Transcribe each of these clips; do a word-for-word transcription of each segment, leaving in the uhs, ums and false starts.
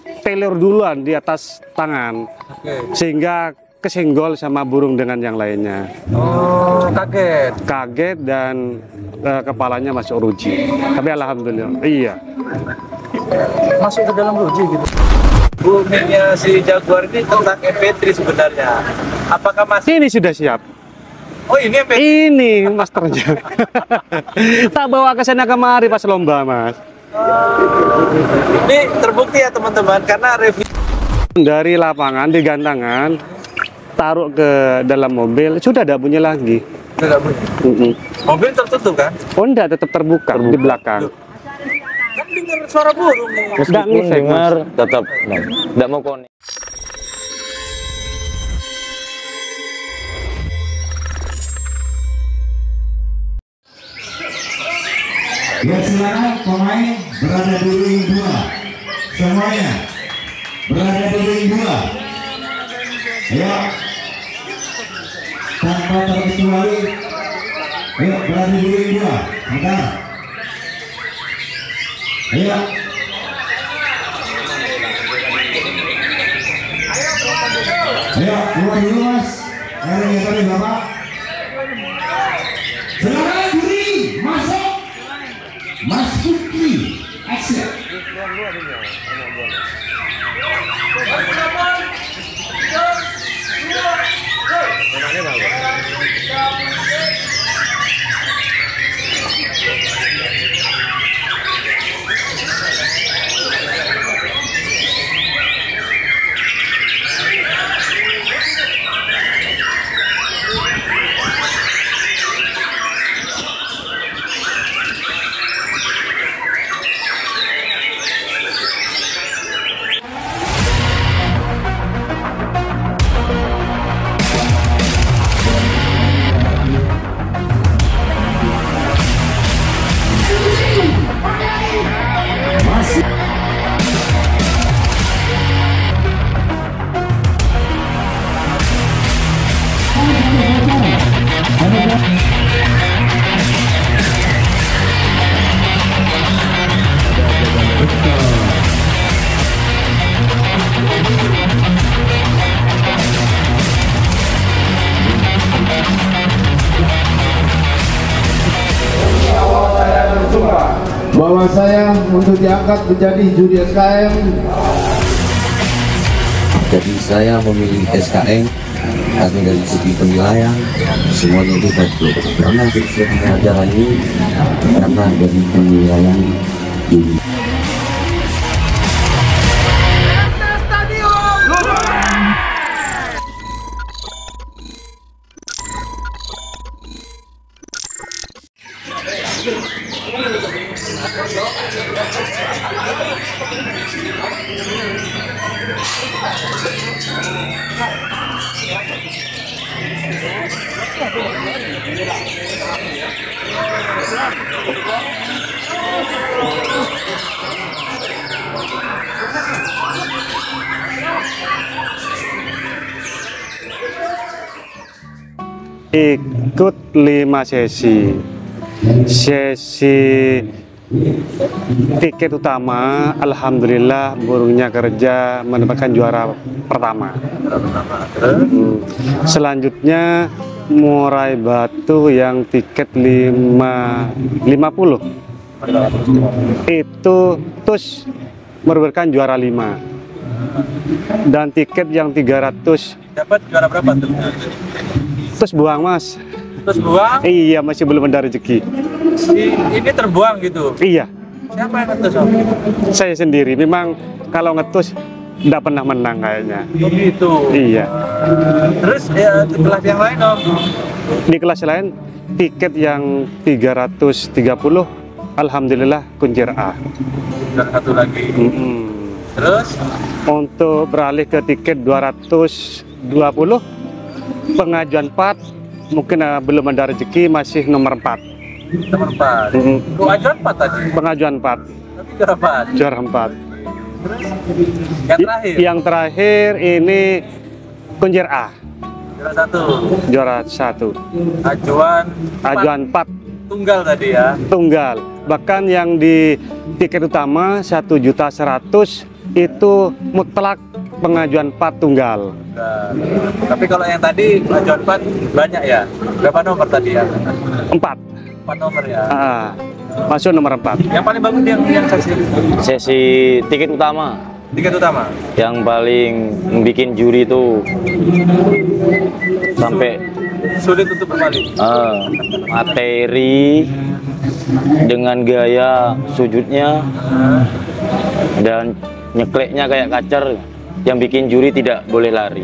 failure duluan di atas tangan, Oke. sehingga kesenggol sama burung dengan yang lainnya. Oh, kaget. Kaget dan uh, kepalanya masuk ruji. Tapi alhamdulillah, iya. Masuk ke dalam ruji gitu. Boomingnya si Jaguar ini tentang M P tiga sebenarnya. Apakah masih? Ini sudah siap. Oh ini M P tiga. Ini masternya. Tak bawa ke sana kemari pas lomba, Mas. Ini terbukti ya teman-teman, karena review Dari lapangan di gantangan, taruh ke dalam mobil, sudah ada bunyi lagi. tidak bunyi. Mm-mm. Mobil tertutup kan? Oh enggak, tetap terbuka, di belakang. Kan dengar suara burung nih. Enggak ngefek, dengar Mas. tetap tidak mau konek. Ya silakan pemain berada di ring dua, semuanya berada di ring dua. Ya, tanpa terkecuali, ya berada di ring dua. Bentar. Ya. Ayo, keluar dulu Mas. Ayo yang tadi Bapak. Silakan diri masuk. Mas Fikri, action. Bahwa saya untuk diangkat menjadi juri S K M. Jadi saya memilih S K M karena dari segi penilaian semuanya itu baik. Karena setiap acara ini karena dari penilaian ini. Ikut lima sesi. Sesi tiket utama, alhamdulillah burungnya kerja mendapatkan juara pertama. Hmm. Selanjutnya murai batu yang tiket lima lima puluh itu terus merupakan juara lima, dan tiket yang tiga ratus Dapat juara berapa tuh? terus buang, Mas. Terus buang? Iya, masih belum ada rezeki. Si, ini terbuang gitu. Iya, Siapa yang ngetus Om? saya sendiri. Memang kalau ngetus tidak pernah menang kayaknya. Begitu. Iya. Terus ya di kelas yang lain Om? Di kelas lain tiket yang tiga ratus tiga puluh alhamdulillah kuncir A. Dan satu lagi. Mm-mm. Terus Untuk beralih ke tiket dua ratus dua puluh pengajuan empat, mungkin uh, belum ada rezeki, masih nomor empat. nomor empat. Mm-mm. Pengajuan empat tadi. Pengajuan empat, Tapi juara empat. juara empat. Yang terakhir. Yang terakhir ini kuncir A, Juara satu. juara satu. Ajuan. Ajuan empat Tunggal tadi ya. tunggal. Bahkan yang di tiket utama satu juta seratus itu mutlak pengajuan empat tunggal. Nah, tapi kalau yang tadi pengajuan empat banyak ya? Berapa nomor tadi ya? Empat. Empat nomor ya? Ah, masuk nomor empat. Yang paling bagus yang yang sesi Sesi tiket utama tiket utama. yang paling bikin juri itu sampai Sulit untuk kembali. eh, materi dengan gaya sujudnya dan nyekleknya kayak kacer yang bikin juri tidak boleh lari.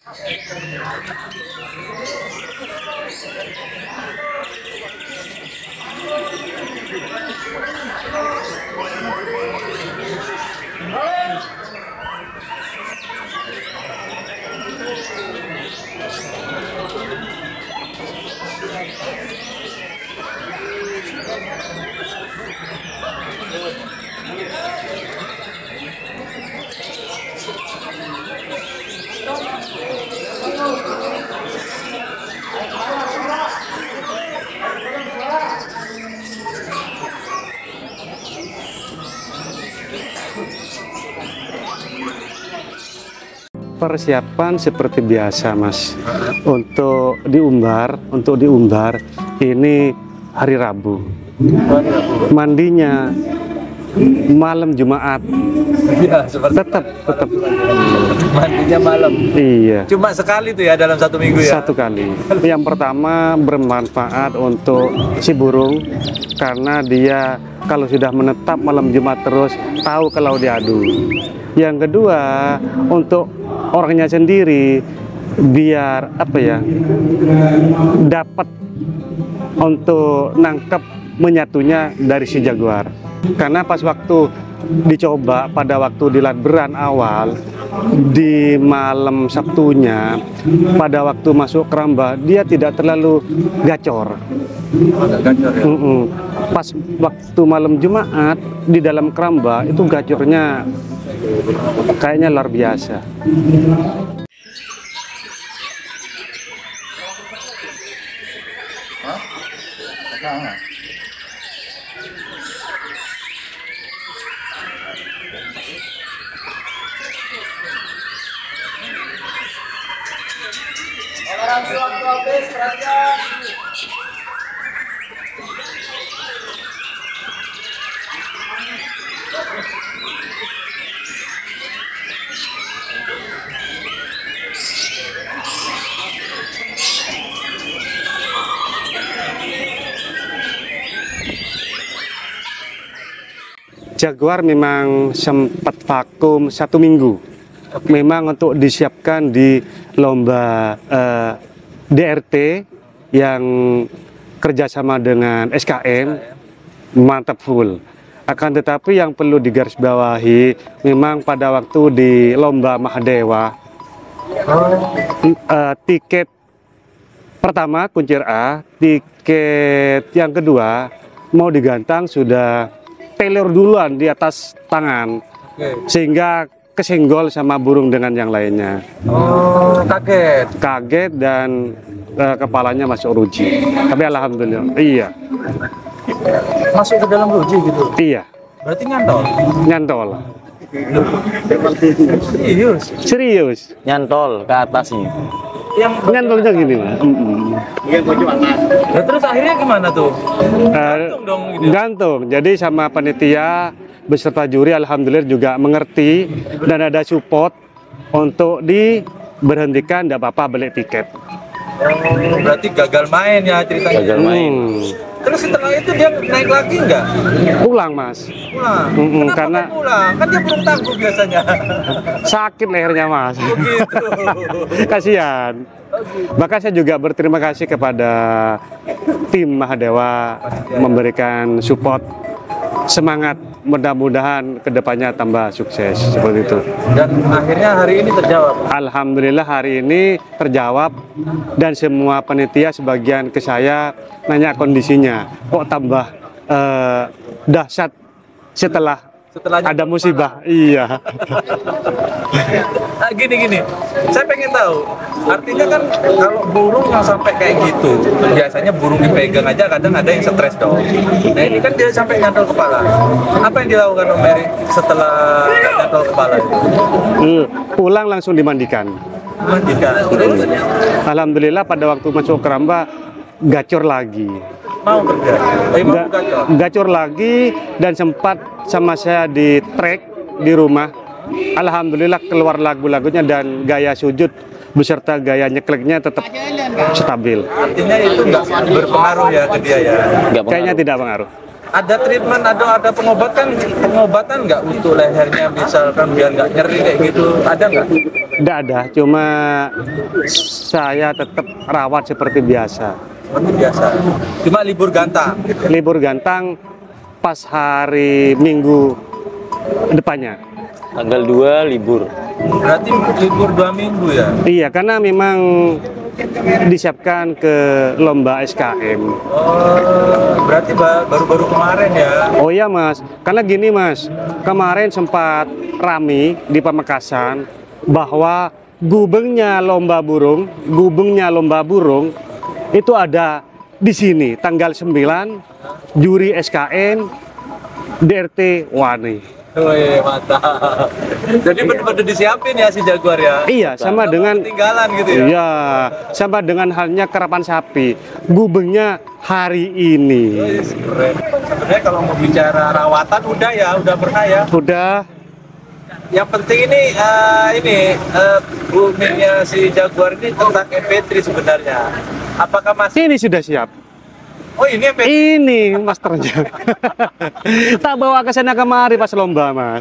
Persiapan seperti biasa, Mas. Untuk diumbar, untuk diumbar ini hari Rabu. Mandinya malam Jumat. Iya, seperti Tetap, tetap. mandinya malam. Iya. Cuma sekali tuh ya dalam satu minggu ya? Satu kali. Yang pertama bermanfaat untuk si burung karena dia kalau sudah menetap malam Jumat terus tahu kalau diadu. Yang kedua untuk orangnya sendiri biar apa ya dapat untuk nangkep menyatunya dari si jaguar. Karena pas waktu dicoba pada waktu di latberan awal di malam Sabtunya pada waktu masuk keramba dia tidak terlalu gacor. Agak gacor ya? Mm-mm. Pas waktu malam Jumat di dalam keramba itu gacornya kayaknya luar biasa. Jaguar memang sempat vakum satu minggu. Memang untuk disiapkan di lomba eh, D R T yang kerjasama dengan S K M, mantap full. Akan tetapi yang perlu digarisbawahi, memang pada waktu di lomba Mahadewa, eh, tiket pertama kuncir A, tiket yang kedua mau digantang sudah telur duluan di atas tangan, Oke. sehingga kesenggol sama burung dengan yang lainnya. Oh, kaget. Kaget dan eh, kepalanya masuk ruji. Tapi alhamdulillah, iya, Masuk ke dalam ruji gitu. iya, Berarti nyantol. nyantol, Serius. serius, Nyantol ke atasnya. Yang nyantolnya gini, Mas. Mm-mm. Nah, terus akhirnya gimana tuh? Eh, Gantung dong gitu. gantung. Jadi sama panitia beserta juri alhamdulillah juga mengerti dan ada support untuk diberhentikan, tidak apa-apa beli tiket. Oh, berarti gagal main ya ceritanya. Gagal main. Hmm. Terus setelah itu dia naik lagi nggak? Pulang, Mas. Pulang. Mm-mm, Kenapa karena- nggak pulang? Kan dia belum tangguh biasanya. Sakit lehernya, Mas. Oh gitu. Kasihan. Bahkan saya juga berterima kasih kepada tim Mahadewa memberikan support, semangat, mudah-mudahan kedepannya tambah sukses seperti itu. Dan akhirnya hari ini terjawab. Alhamdulillah hari ini terjawab dan semua panitia sebagian ke saya nanya kondisinya kok tambah eh, dahsyat setelah Setelahnya ada musibah. Iya. Nah, gini gini, saya pengen tahu. Artinya kan kalau burung yang sampai kayak gitu, biasanya burung dipegang aja kadang ada yang stres dong. Nah ini kan dia sampai nyantol kepala. Apa yang dilakukan Om Mary setelah nyantol kepala itu? Hmm, pulang langsung dimandikan. Mandikan. Alhamdulillah pada waktu masuk keramba gacor lagi. Mau kerja? Eh, mau Ga- gacor? gacor lagi dan sempat sama saya di track di rumah. Alhamdulillah keluar lagu-lagunya dan gaya sujud beserta gaya nyekleknya tetap stabil. Artinya itu nggak berpengaruh ya ke dia ya? Nggak Kayaknya pengaruh. tidak pengaruh. Ada treatment, ada ada pengobatan, pengobatan nggak untuk lehernya misalkan biar nggak nyeri kayak gitu? Ada nggak? Tidak ada, cuma saya tetap rawat seperti biasa. Seperti biasa. Cuma libur gantang. Libur gantang pas hari Minggu depannya. Tanggal dua libur. Berarti libur dua minggu ya? Iya, karena memang disiapkan ke lomba S K M. Oh, berarti ba- baru-baru kemarin ya? Oh iya Mas, karena gini Mas, kemarin sempat rame di Pamekasan bahwa gubengnya lomba burung, gubengnya lomba burung itu ada di sini tanggal sembilan, juri S K M D R T Wani. Wih, mantap. Jadi benar-benar disiapin ya si Jaguar ya? Iya, sama Nggak dengan ketinggalan gitu ya? Iya, sama dengan halnya kerapan sapi. Gubengnya hari ini. Wih, keren. Sebenarnya kalau mau bicara rawatan udah ya, udah pernah ya. Udah. Yang penting ini eh, ini eh, boomingnya si Jaguar ini tentang M P tiga sebenarnya. Apakah masih? Ini sudah siap. Oh ini M P tiga. Ini masternya. Tak bawa ke sana kemari pas lomba, Mas.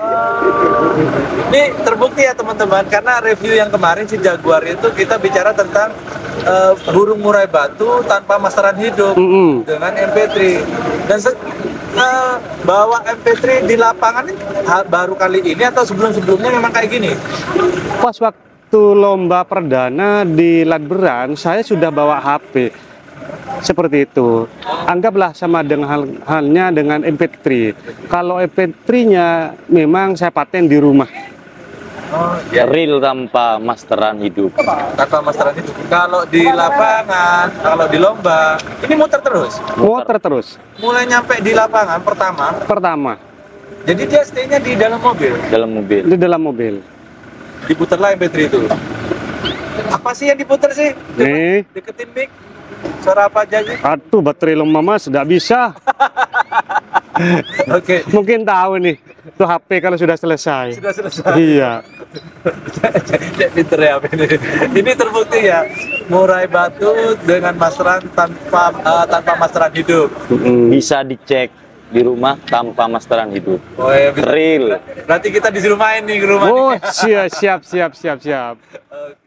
Ini terbukti ya teman-teman, karena review yang kemarin si Jaguar itu kita bicara tentang eh, burung murai batu tanpa masteran hidup Mm-mm. dengan M P tiga. Dan se- eh, bawa M P tiga di lapangan ini ha- baru kali ini atau sebelum-sebelumnya memang kayak gini? Pas waktu lomba perdana di Ladberan, saya sudah bawa H P. Seperti itu. Anggaplah sama dengan hal, halnya dengan M P tiga. Kalau M P tiga-nya memang saya paten di rumah. Oh, Real tanpa masteran hidup. tanpa masteran hidup. Kalau di lapangan, kalau di lomba, ini muter terus. Muter terus. Mulai nyampe di lapangan pertama, Pertama, jadi dia stay-nya di dalam mobil. Dalam mobil. di dalam mobil. Diputerlah M P tiga itu. Apa sih yang diputer sih? Nih. Deketin mic. Suara apa aja sih? Aduh, baterai lemah Mas, tidak bisa. Oke, Mungkin tahu nih, itu H P kalau sudah selesai. sudah selesai. Iya. Cek pinter ya ini. Ini terbukti ya. Murai batu dengan masteran tanpa eh, tanpa masteran hidup. Mm-mm. Bisa dicek di rumah tanpa masteran hidup. Oh ya, bisa. Real. Berarti kita disuruh main nih ke rumah. Oh, nih. siap, siap, siap, siap, siap. Oke.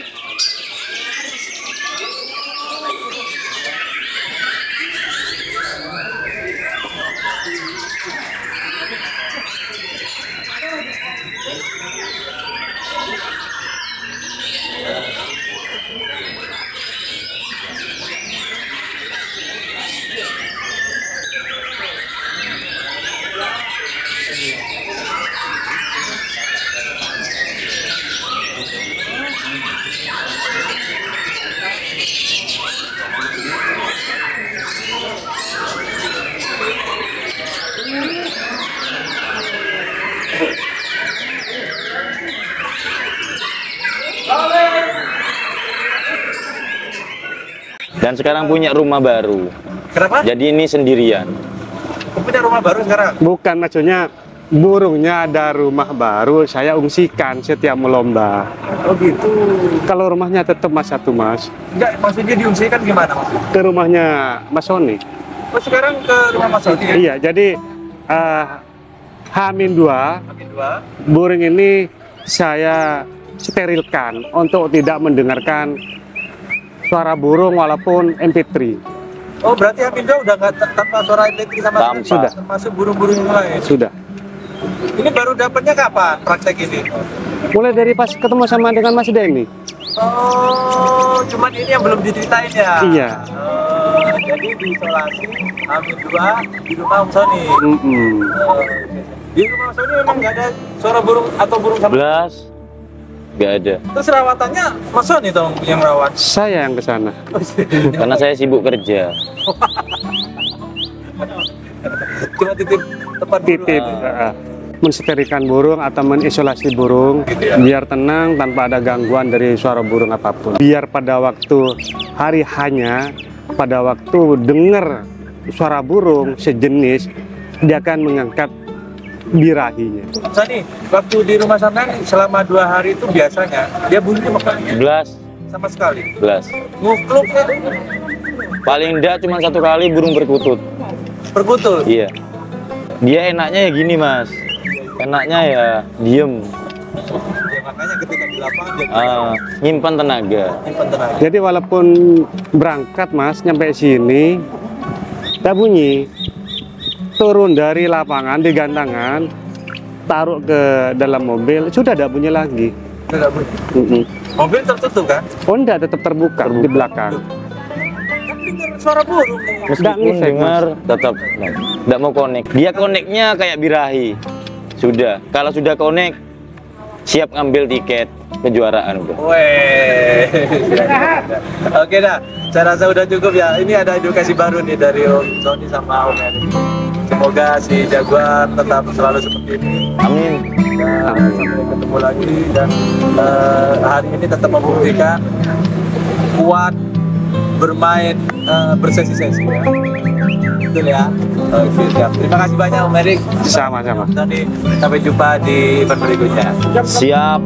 Dan sekarang punya rumah baru. Kenapa? Jadi ini sendirian. Kau punya rumah baru sekarang? Bukan, maksudnya burungnya ada rumah baru, saya ungsikan setiap melomba. Oh gitu. Kalau rumahnya tetap Mas satu Mas, Enggak, maksudnya diungsikan gimana maksudnya? ke rumahnya Mas Sony. Oh sekarang ke rumah Mas Sony ya? Iya, jadi eh, H minus dua Amin dua. burung ini saya sterilkan untuk tidak mendengarkan suara burung walaupun M P tiga. Oh berarti Amin dua udah nggak t- tanpa suara M P tiga sama Tanpa. sekali? Sudah. Termasuk burung-burung yang lain. Sudah. Ini baru dapatnya kapan praktek ini? Mulai dari pas ketemu sama dengan Mas Denny. Oh, cuman ini yang belum diceritain ya? Iya. Oh, jadi diisolasi Amin dua di rumah Om Sony. Mm-mm. Oh, oke. Di rumah Mas Sony memang nggak ada suara burung atau burung sama. Belas, nggak ada. Terus rawatannya Mas Sony dong yang rawat. Saya yang ke sana. Karena saya sibuk kerja. Cuma titip tempat Titip, uh, mensterilkan burung atau mengisolasi burung Gitu ya. biar tenang tanpa ada gangguan dari suara burung apapun. Biar pada waktu hari hanya, pada waktu dengar suara burung sejenis, dia akan mengangkat birahinya. Sani, waktu di rumah sampean selama dua hari itu biasanya dia bunyinya makanya Belas, sama sekali. belas. Ngukluk ya, Paling enggak cuma satu kali burung berkutut. perkutul. Iya. Dia enaknya ya gini mas. Enaknya ya diem. Ya, makanya ketika di lapangan dia Ah, nyimpan tenaga. nyimpen tenaga. Jadi walaupun berangkat mas, nyampe sini, tak bunyi. Turun dari lapangan di gantangan, taruh ke dalam mobil, sudah tidak bunyi lagi. Tidak bunyi. Mm-mm. Mobil tertutup kan? Oh enggak, tetap terbuka, di belakang. Kan dengar suara burung. Meskipun ngefek, dengar tetap nggak mau connect. Dia connectnya kayak birahi. Sudah. Kalau sudah connect, siap ngambil tiket kejuaraan udah. Weh. Oke dah, saya rasa udah cukup ya. Ini ada edukasi baru nih dari Om Sony sama Om Erik. Semoga si Jaguar tetap selalu seperti ini. Amin. Dan sampai ketemu lagi dan eh, hari ini tetap membuktikan kuat bermain eh, bersesi-sesi ya. Betul ya. Oke, siap. Terima kasih banyak Om Erik. Sama-sama. Tony, sampai jumpa di event berikutnya. Siap.